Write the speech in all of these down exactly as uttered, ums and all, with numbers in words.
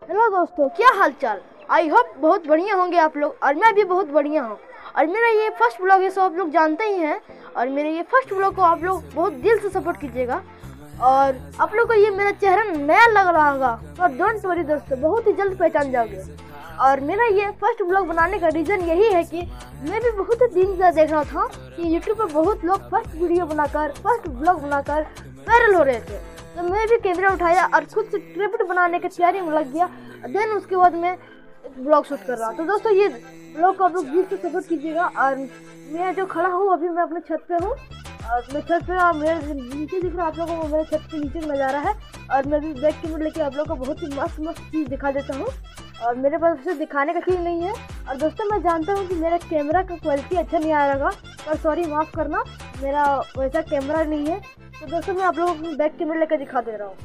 Hello दोस्तों, क्या हालचाल। आई होप बहुत बढ़िया होंगे आप लोग, और मैं भी बहुत बढ़िया हूँ। और मेरा ये फर्स्ट ब्लॉग है, सो आप लोग जानते ही हैं। और मेरे ये फर्स्ट ब्लॉग को आप लोग बहुत दिल से सपोर्ट कीजिएगा। और आप लोग को ये मेरा चेहरा नया लग रहा होगा, पर डोंट वरी दोस्तों, बहुत ही जल्द पहचान जाओगे। और मेरा ये फर्स्ट ब्लॉग बनाने का रीज़न यही है कि मैं भी बहुत ही दिन से देख रहा था कि यूट्यूब पर बहुत लोग फर्स्ट वीडियो बनाकर, फर्स्ट ब्लॉग बनाकर वायरल हो रहे थे। तो मैं भी कैमरा उठाया और खुद से ट्रिब्यूट बनाने की तैयारी में लग गया। देन उसके बाद मैं ब्लॉग शूट कर रहा। तो दोस्तों, ये ब्लॉग को आप लोग दिल से सपोर्ट कीजिएगा। और मैं जो खड़ा हूँ अभी, मैं अपने छत पे हूँ, और मैं छत पे, और मेरे नीचे दिख रहा है आप लोगों को, मेरे छत के नीचे का नज़ारा है। और मैं भी बैक कैमरा लेके आप लोगों को बहुत ही मस्त मस्त चीज़ दिखा देता हूँ। और मेरे पास उसे दिखाने का चीज़ नहीं है। और दोस्तों, मैं जानता हूँ कि मेरा कैमरा का क्वालिटी अच्छा नहीं आ रहा, पर सॉरी, माफ़ करना, मेरा वैसा कैमरा नहीं है। तो दोस्तों, मैं आप लोगों को बैक कैमरा लेकर दिखा दे रहा हूँ।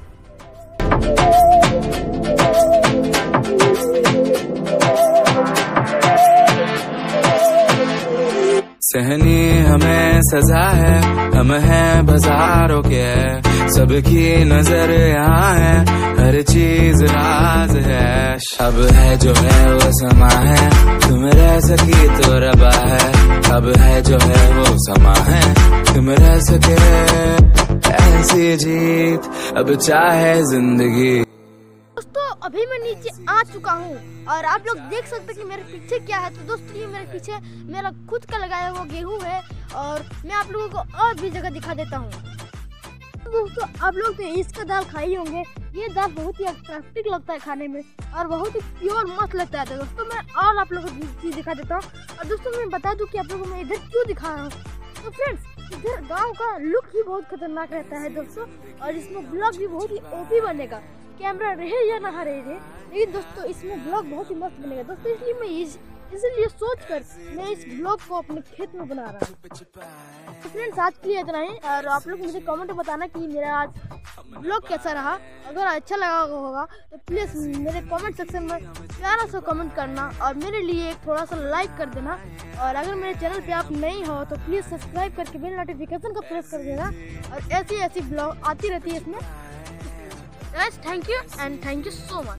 सहनी हमें सजा है, हम हैं बाजारों के, सबकी नजर यहाँ है, हर चीज राज है। अब है जो है वो समा है, तुम रह सकी तो रबा है। अब है जो है वो समा है, तुम रह सके ऐसी जीत, अब चाहे जिंदगी। दोस्तों, अभी मैं नीचे आ चुका हूँ और आप लोग देख सकते हैं कि मेरे पीछे क्या है। तो दोस्तों, ये मेरे पीछे मेरा खुद का लगाया हुआ गेहूँ है। और मैं आप लोगों को और भी जगह दिखा देता हूँ। दोस्तों, आप लोग तो इसका दाल खाई होंगे। ये दाल बहुत ही अट्रैक्टिव लगता है खाने में, और बहुत ही प्योर मस्त लगता है। तो दोस्तों, मैं और आप लोगों को चीज़ दिखा देता हूँ। और दोस्तों, मैं बता दूँ कि आप लोगों को मैं इधर क्यों दिखा रहा हूँ। तो फ्रेंड्स, इधर गांव का लुक ही बहुत खतरनाक रहता है दोस्तों, और इसमें ब्लॉग भी बहुत ही ओपी बनेगा, कैमरा रहे या ना रहे। लेकिन दोस्तों, इसमें ब्लॉग बहुत ही मस्त बनेगा दोस्तों। इसलिए मैं इस इसलिए सोचकर मैं इस ब्लॉग को अपने खेत में बना रहा हूँ। तो फ्रेंड्स, आज के लिए इतना ही। और आप लोग मुझे कमेंट में बताना कि मेरा आज ब्लॉग कैसा रहा। अगर अच्छा लगा होगा तो प्लीज़ मेरे कमेंट सेक्शन में प्यारा सा कमेंट करना, और मेरे लिए एक थोड़ा सा लाइक कर देना। और अगर मेरे चैनल पे आप नहीं हो तो प्लीज़ सब्सक्राइब करके बेल नोटिफिकेशन को प्रेस कर देना। और ऐसी ऐसी ब्लॉग आती रहती है इसमें। Guys, thank you and thank you so much.